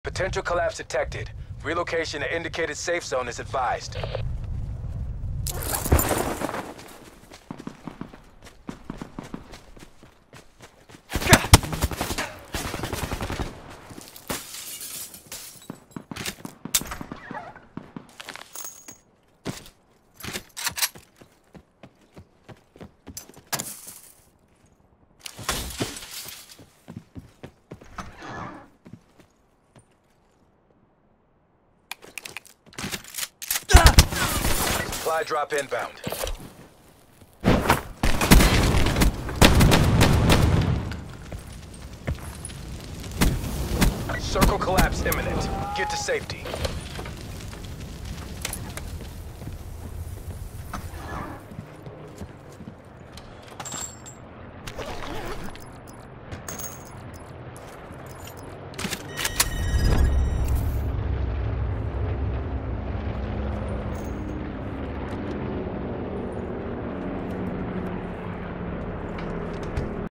Potential collapse detected. Relocation to indicated safe zone is advised. Supply drop inbound. Circle collapse imminent. Get to safety.